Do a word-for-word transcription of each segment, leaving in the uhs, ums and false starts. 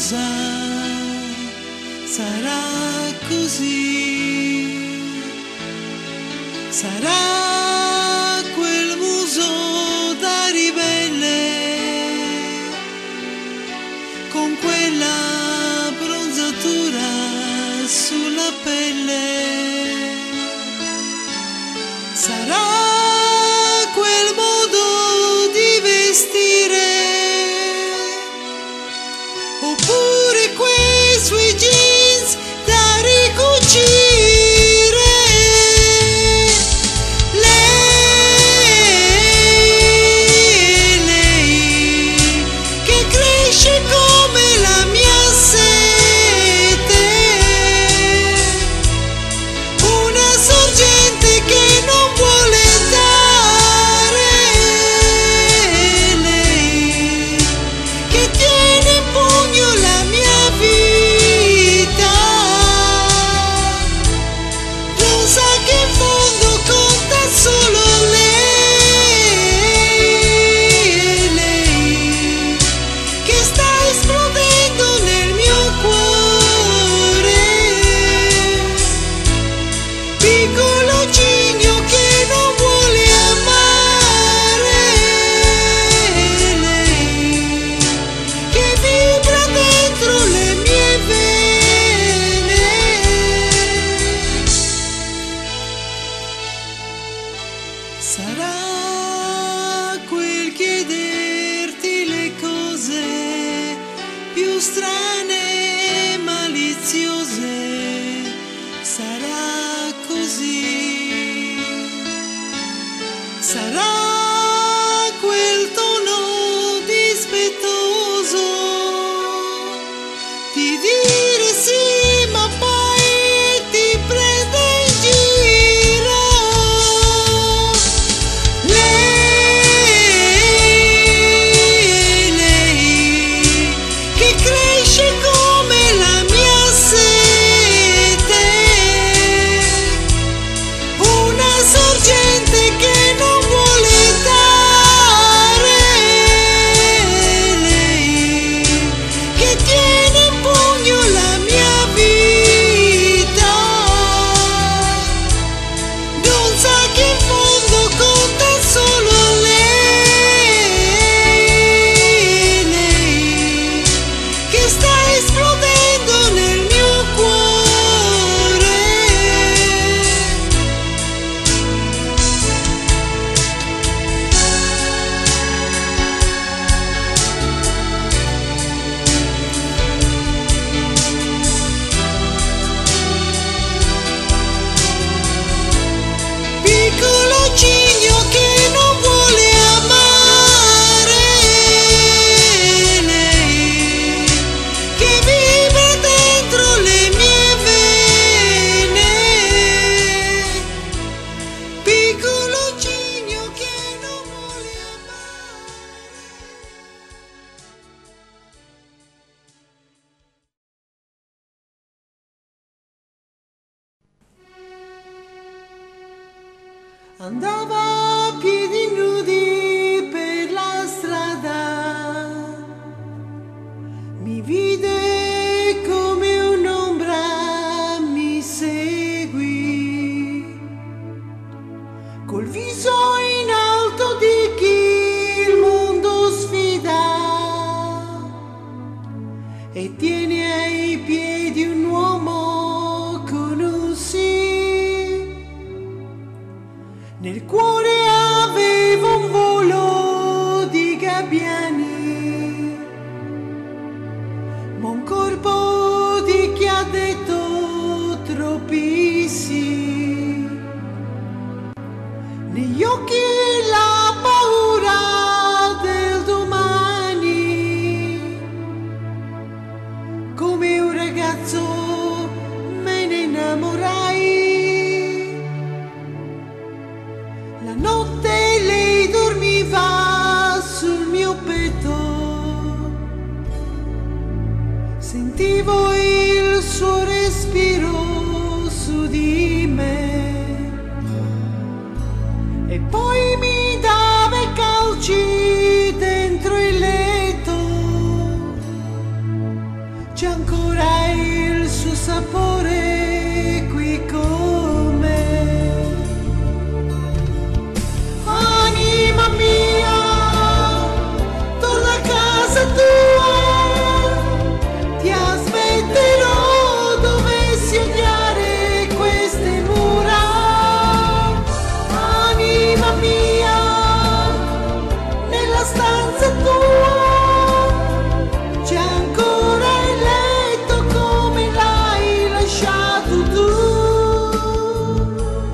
cosa sarà così, sarà quel muso da ribelle con quella bronzatura sulla pelle, sarà quel modo di vestire, oppure quei suoi jeans da ricucire. Lei, lei, che cresce come la mia sete, una sorgente che non vuole dare, lei, che tiene in pugno la mia vita, non sa che in fondo conta solo lei, lei, che sta esplodendo nel mio cuore, piccolo cigno che non vuole amare, lei, che vibra dentro le mie vene, sarà quel chiederti le cose più strane e maliziose, sarà così, sarà quel tono dispettoso di dire sì ma poi ti prende in giro. Lei, lei, che cresce come la mia sete, una sorgente che non vuole dare, lei, che tiene in pugno la mia vita, non sa che in fondo conta solo lei, lei, che sta esplodendo nel mio cuore. Piccolo cigno che non vuole amare, lei, che vibra dentro le mie vene, piccolo cigno che non vuole amare. Andava a piedi nudi per la strada, mi vide come un'ombra mi seguì, col viso in alto di chi il mondo sfida, e tiene ai piedi un uomo con un sì. Nel cuore avevo un volo di gabbiani, ma un corpo di chi ha detto troppi sì. Negli occhi la paura del domani, come un ragazzo me ne innamorai. La notte lei dormiva sul mio petto, sentivo il suo respiro su di me, e poi mi dava i calci dentro il letto, c'è ancora il suo sapore qui con me. Anima mia, torna a casa tua, ti aspetterò, dovessi odiare queste mura. Anima mia, nella stanza tua c'è ancora il letto come l'hai lasciato tu.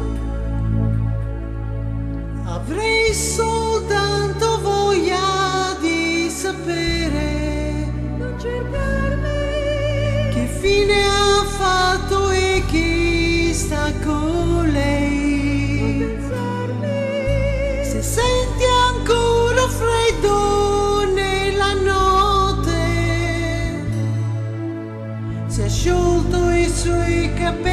Avrei soltanto voglia di sapere, non cercarmi, che fine ha fatto e chi sta con lei. Non pensarmi, se senti ancora freddo nella notte, si è sciolto i suoi capelli.